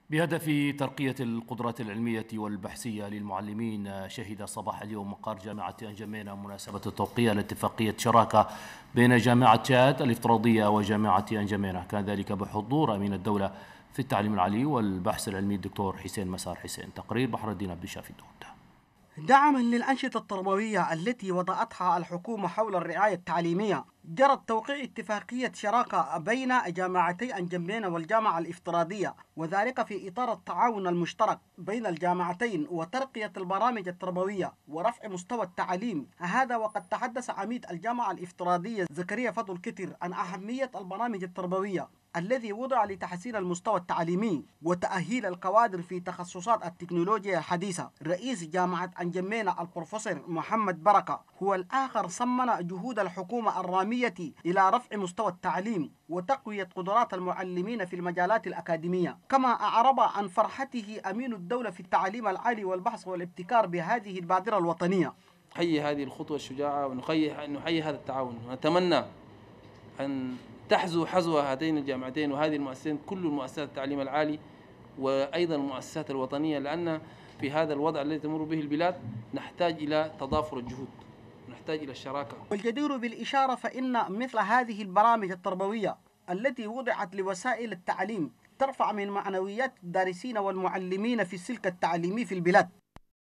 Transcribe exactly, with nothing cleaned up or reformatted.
بهدف ترقية القدرات العلمية والبحثية للمعلمين، شهد صباح اليوم مقر جامعة أنجمينا مناسبة التوقيع لاتفاقية شراكة بين جامعة تشاد الافتراضية وجامعة أنجمينا، كان ذلك بحضور أمين الدولة في التعليم العالي والبحث العلمي الدكتور حسين مسار حسين. تقرير بحر الدين عبد الشافي الدهودة. دعما للأنشطة التربوية التي وضعتها الحكومة حول الرعاية التعليمية، جرى توقيع اتفاقية شراكة بين جامعتي أنجمينا والجامعة الافتراضية، وذلك في إطار التعاون المشترك بين الجامعتين وترقية البرامج التربوية ورفع مستوى التعليم. هذا وقد تحدث عميد الجامعة الافتراضية زكريا فضل كتر عن أهمية البرامج التربوية الذي وضع لتحسين المستوى التعليمي وتأهيل الكوادر في تخصصات التكنولوجيا الحديثة. رئيس جامعة أنجمينا البروفيسور محمد بركة هو الآخر صمم جهود الحكومة الرامية إلى رفع مستوى التعليم وتقوية قدرات المعلمين في المجالات الأكاديمية. كما أعرب عن فرحته أمين الدولة في التعليم العالي والبحث والابتكار بهذه البادرة الوطنية. نحيي هذه الخطوة الشجاعة ونحيي نحيي هذا التعاون، ونتمنى أن تحذو حذو هاتين الجامعتين وهذه المؤسسات، كل المؤسسات التعليم العالي وأيضا المؤسسات الوطنية، لأن في هذا الوضع الذي تمر به البلاد نحتاج إلى تضافر الجهود، نحتاج إلى الشراكة. والجدير بالإشارة فإن مثل هذه البرامج التربوية التي وضعت لوسائل التعليم ترفع من معنويات الدارسين والمعلمين في السلك التعليمي في البلاد.